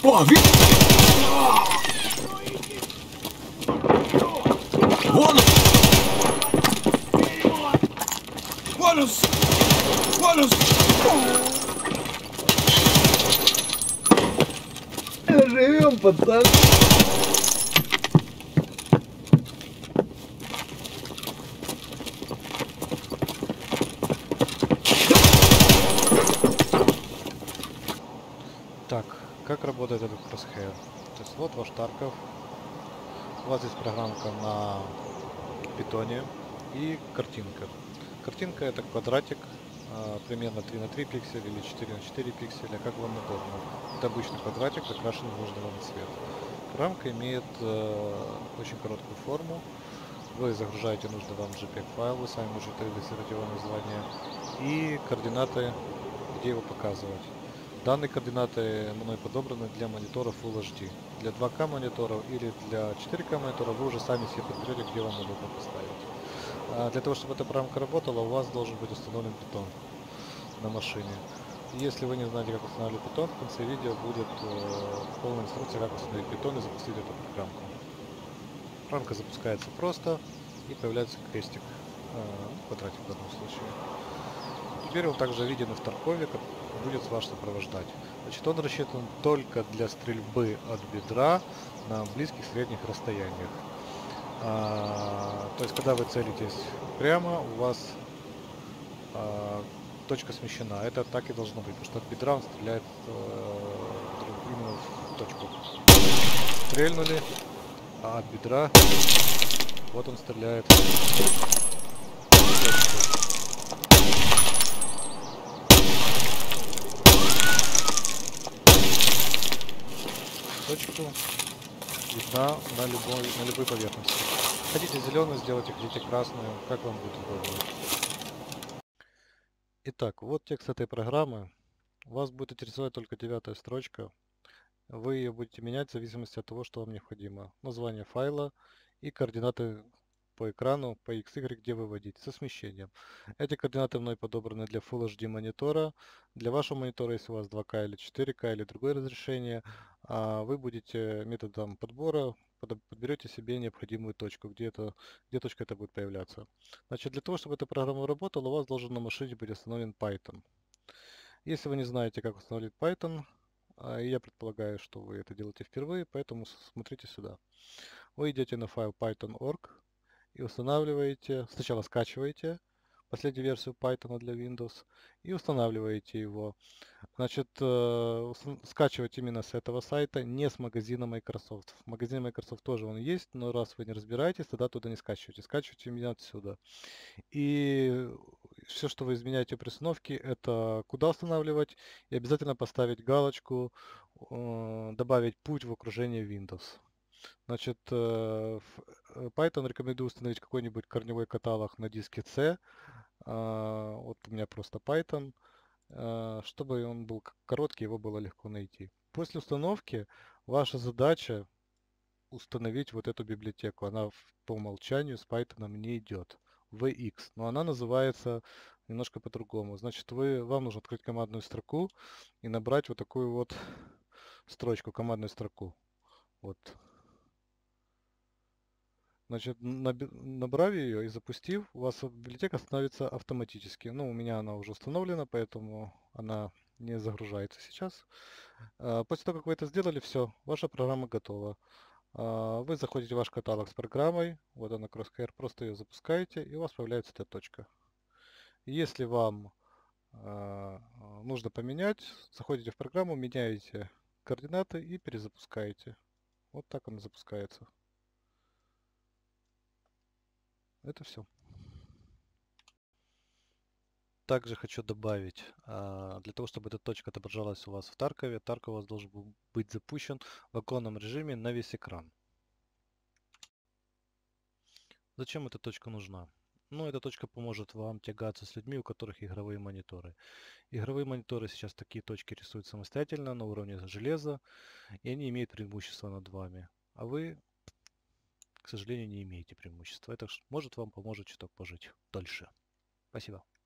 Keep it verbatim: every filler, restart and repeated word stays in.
О, ви... Вон! Вон! Вон! Живем, пацан. Так, как работает этот Crosshair? То есть вот ваш Тарков. У вас есть программка на питоне и картинка. Картинка это квадратик, а, примерно три на три пикселя или четыре на четыре пикселя, как вам удобно. Это обычный квадратик, закрашенный в нужный вам цвет. Рамка имеет э, очень короткую форму. Вы загружаете нужный вам джей пег файл, вы сами можете редактировать его название и координаты, где его показывать. Данные координаты мной подобраны для мониторов Full эйч ди. Для два ка мониторов или для четыре ка мониторов вы уже сами себе подберете, где вам удобно поставить. А для того, чтобы эта программка работала, у вас должен быть установлен питон на машине. Если вы не знаете, как устанавливать питон, в конце видео будет э, полная инструкция, как установить питон и запустить эту программку. Программка запускается просто и появляется крестик, э, квадратик в данном случае. Теперь он также виден и в Таркове, как будет вас сопровождать. Значит, он рассчитан только для стрельбы от бедра на близких средних расстояниях. А, то есть, когда вы целитесь прямо, у вас а, точка смещена. Это так и должно быть, потому что от бедра он стреляет э, именно в точку. Стрельнули, а от бедра вот он стреляет в точку. Точку видна на любой, на любой поверхности. Хотите зеленую сделайте, хотите красную, как вам будет удобно. Итак, вот текст этой программы. Вас будет интересовать только девятая строчка. Вы ее будете менять в зависимости от того, что вам необходимо. Название файла и координаты по экрану, по икс игрек, где выводить, со смещением. Эти координаты мной подобраны для Full эйч ди монитора. Для вашего монитора, если у вас два ка или четыре ка или другое разрешение, вы будете методом подбора подберете себе необходимую точку, где, это, где точка эта будет появляться. Значит, для того, чтобы эта программа работала, у вас должен на машине быть установлен Python. Если вы не знаете, как установить Python, я предполагаю, что вы это делаете впервые, поэтому смотрите сюда. Вы идете на файл python точка org и устанавливаете, сначала скачиваете последнюю версию Python для Windows и устанавливаете его. Значит, э, скачивать именно с этого сайта, не с магазина Microsoft. В магазине Microsoft тоже он есть, но раз вы не разбираетесь, тогда туда не скачивайте. Скачивайте именно отсюда. И все, что вы изменяете при установке, это куда устанавливать и обязательно поставить галочку, э, добавить путь в окружение Windows. Значит, в Python рекомендую установить какой-нибудь корневой каталог на диске C. Вот у меня просто Python. Чтобы он был короткий, его было легко найти. После установки ваша задача установить вот эту библиотеку. Она по умолчанию с Python не идет. ви икс. Но она называется немножко по-другому. Значит, вы, вам нужно открыть командную строку и набрать вот такую вот строчку, командную строку. Вот. Значит, набрав ее и запустив, у вас библиотека становится автоматически. Ну, у меня она уже установлена, поэтому она не загружается сейчас. После того, как вы это сделали, все, ваша программа готова. Вы заходите в ваш каталог с программой, вот она Crosshair, просто ее запускаете, и у вас появляется эта точка. Если вам нужно поменять, заходите в программу, меняете координаты и перезапускаете. Вот так она запускается. Это все. Также хочу добавить, для того, чтобы эта точка отображалась у вас в Таркове, Тарков у вас должен быть запущен в оконном режиме на весь экран. Зачем эта точка нужна? Ну, эта точка поможет вам тягаться с людьми, у которых игровые мониторы. Игровые мониторы сейчас такие точки рисуют самостоятельно на уровне железа, и они имеют преимущество над вами. А вы, к сожалению, не имеете преимущества. Это может вам поможет чуток пожить дольше. Спасибо.